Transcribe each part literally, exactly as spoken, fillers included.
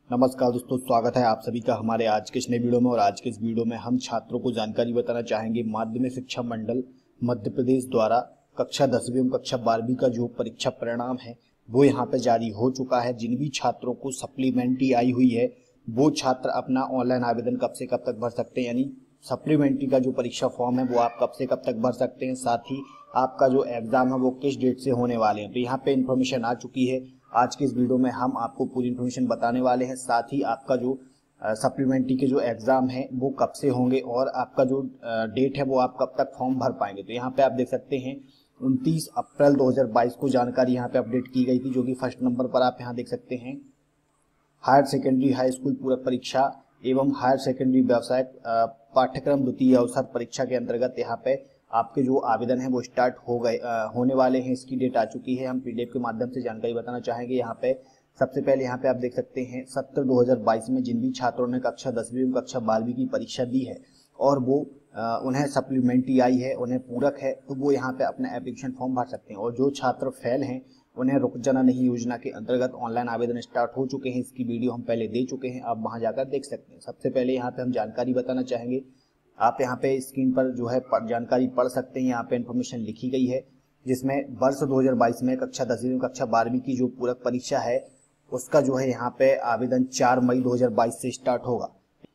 नमस्कार दोस्तों, स्वागत है आप सभी का हमारे आज के इस नए वीडियो में। और आज के इस वीडियो में हम छात्रों को जानकारी बताना चाहेंगे माध्यमिक शिक्षा मंडल मध्य प्रदेश द्वारा कक्षा दसवीं एवं कक्षा बारहवीं का जो परीक्षा परिणाम है वो यहाँ पे जारी हो चुका है। जिन भी छात्रों को सप्लीमेंट्री आई हुई है वो छात्र अपना ऑनलाइन आवेदन कब से कब तक भर सकते हैं, यानी सप्लीमेंट्री का जो परीक्षा फॉर्म है वो आप कब से कब तक भर सकते हैं, साथ ही आपका जो एग्जाम है वो किस डेट से होने वाले हैं। तो यहाँ पे इन्फॉर्मेशन आ चुकी है। आज के इस वीडियो में हम आपको पूरी इन्फॉर्मेशन बताने वाले हैं, साथ ही आपका जो सप्लीमेंट्री के जो एग्जाम है वो कब से होंगे और आपका जो डेट है वो आप कब तक फॉर्म भर पाएंगे। तो यहाँ पे आप देख सकते हैं उनतीस अप्रैल दो हज़ार बाईस को जानकारी यहाँ पे अपडेट की गई थी, जो कि फर्स्ट नंबर पर आप यहाँ देख सकते हैं। हायर सेकेंडरी हाई स्कूल पूरक परीक्षा एवं हायर सेकेंडरी व्यावसायिक पाठ्यक्रम द्वितीय अवसर परीक्षा के अंतर्गत यहाँ पे आपके जो आवेदन है वो स्टार्ट हो गए होने वाले हैं। इसकी डेट आ चुकी है। हम पीडीएफ के माध्यम से जानकारी बताना चाहेंगे। यहाँ पे सबसे पहले यहाँ पे आप देख सकते हैं सत्र दो हज़ार बाईस में जिन भी छात्रों ने कक्षा दसवीं एवं कक्षा बारहवीं की परीक्षा दी है और वो आ, उन्हें सप्लीमेंट्री आई है, उन्हें पूरक है, तो वो यहाँ पे अपना एप्लीकेशन फॉर्म भर सकते हैं। और जो छात्र फेल हैं उन्हें रुक जाना नहीं योजना के अंतर्गत ऑनलाइन आवेदन स्टार्ट हो चुके हैं। इसकी वीडियो हम पहले दे चुके हैं, आप वहां जाकर देख सकते हैं। सबसे पहले यहाँ पे हम जानकारी बताना चाहेंगे। आप यहाँ पे स्क्रीन पर जो है जानकारी पढ़ सकते हैं। यहाँ पे इन्फॉर्मेशन लिखी गई है जिसमें वर्ष दो हज़ार बाईस में कक्षा दसवीं कक्षा बारहवीं की जो पूरक परीक्षा है उसका जो है यहाँ पे आवेदन चार मई दो हज़ार बाईस से स्टार्ट होगा।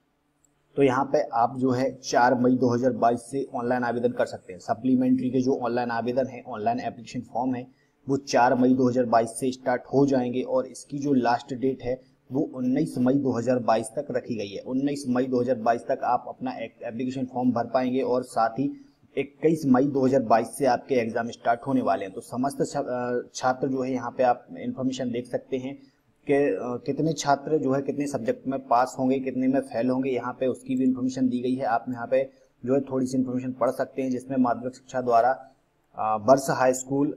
तो यहाँ पे आप जो है चार मई दो हज़ार बाईस से ऑनलाइन आवेदन कर सकते हैं। सप्लीमेंट्री के जो ऑनलाइन आवेदन है, ऑनलाइन एप्लीकेशन फॉर्म है, वो चार मई दो हज़ार बाईस से स्टार्ट हो जाएंगे और इसकी जो लास्ट डेट है वो उन्नीस मई दो हज़ार बाईस तक रखी गई है। उन्नीस मई दो हज़ार बाईस तक आप अपना एप्लीकेशन फॉर्म भर पाएंगे और साथ ही इक्कीस मई दो हज़ार बाईस से आपके एग्जाम स्टार्ट होने वाले हैं। तो समस्त छात्र जो है यहाँ पे आप इन्फॉर्मेशन देख सकते हैं कि कितने छात्र जो है कितने सब्जेक्ट में पास होंगे, कितने में फेल होंगे, यहाँ पे उसकी भी इन्फॉर्मेशन दी गई है। आप यहाँ पे जो है थोड़ी सी इन्फॉर्मेशन पढ़ सकते हैं, जिसमें माध्यमिक शिक्षा द्वारा वर्ष हाई स्कूल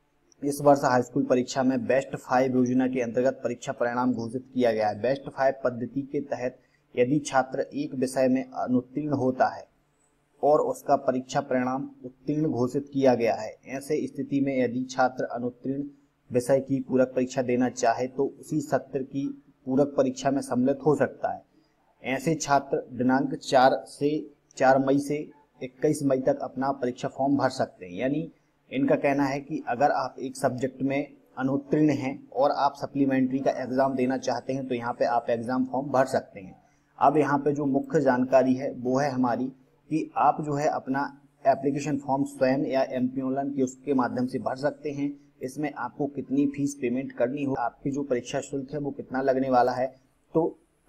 इस वर्ष हाई स्कूल परीक्षा में बेस्ट फाइव योजना के अंतर्गत परीक्षा परिणाम घोषित किया गया है। बेस्ट फाइव पद्धति के तहत यदि छात्र एक विषय में अनुत्तीर्ण होता है और उसका परीक्षा परिणाम उत्तीर्ण घोषित किया गया है, ऐसे स्थिति में यदि छात्र अनुत्तीर्ण विषय की पूरक परीक्षा देना चाहे तो उसी सत्र की पूरक परीक्षा में सम्मिलित हो सकता है। ऐसे छात्र दिनांक चार से चार मई से इक्कीस मई तक अपना परीक्षा फॉर्म भर सकते हैं। यानी इनका कहना है कि अगर आप एक सब्जेक्ट में अनुत्तीर्ण हैं और आप सप्लीमेंट्री का एग्जाम देना चाहते हैं तो यहाँ पे आप एग्जाम फॉर्म भर सकते हैं। अब यहाँ पे जो मुख्य जानकारी है वो है हमारी कि आप जो है अपना एप्लीकेशन फॉर्म स्वयं या एमपी ऑनलाइन के उसके माध्यम से भर सकते हैं। इसमें आपको कितनी फीस पेमेंट करनी हो, आपकी जो परीक्षा शुल्क है वो कितना लगने वाला है, तो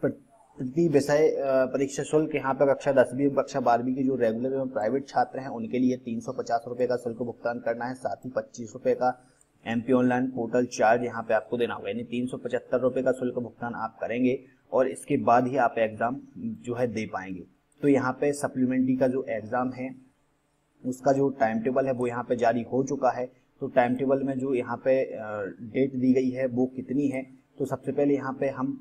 प्रति विषय परीक्षा शुल्क यहाँ पे कक्षा दसवीं और कक्षा बारहवीं के जो रेगुलर एवं प्राइवेट छात्र हैं उनके लिए तीन सौ पचास रुपए का शुल्क भुगतान करना है। साथ ही पच्चीस रुपए का एमपी ऑनलाइन पोर्टल चार्ज यहाँ पे आपको देना होगा, यानी तीन सौ पचहत्तर रुपए का शुल्क भुगतान आप करेंगे और इसके बाद ही आप एग्जाम जो है दे पाएंगे। तो यहाँ पे सप्लीमेंट्री का जो एग्जाम है उसका जो टाइम टेबल है वो यहाँ पे जारी हो चुका है। तो टाइम टेबल में जो यहाँ पे डेट दी गई है वो कितनी है, तो सबसे पहले यहाँ पे हम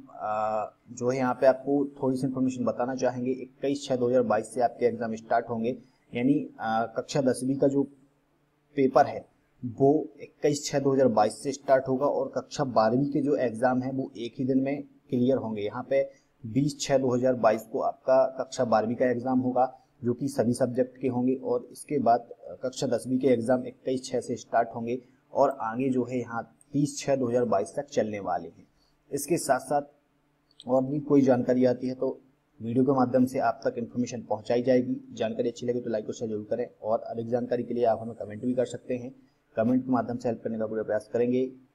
जो है यहाँ पे आपको थोड़ी सी इन्फॉर्मेशन बताना चाहेंगे। इक्कीस छः दो हज़ार बाईस से आपके एग्जाम स्टार्ट होंगे, यानी कक्षा दसवीं का जो पेपर है वो इक्कीस छः दो हज़ार बाईस से स्टार्ट होगा और कक्षा बारहवीं के जो एग्जाम है वो एक ही दिन में क्लियर होंगे। यहाँ पे बीस छः दो हज़ार बाईस को आपका कक्षा बारहवीं का एग्जाम होगा जो कि सभी सब्जेक्ट के होंगे और इसके बाद कक्षा दसवीं के एग्जाम इक्कीस छः से स्टार्ट होंगे और आगे जो है यहाँ तीस छः दो हज़ार बाईस तक चलने वाले हैं। इसके साथ साथ और भी कोई जानकारी आती है तो वीडियो के माध्यम से आप तक इन्फॉर्मेशन पहुंचाई जाएगी। जानकारी अच्छी लगे तो लाइक और शेयर जरूर करें और अधिक जानकारी के लिए आप हमें कमेंट भी कर सकते हैं। कमेंट के माध्यम से हेल्प करने का पूरा प्रयास करेंगे।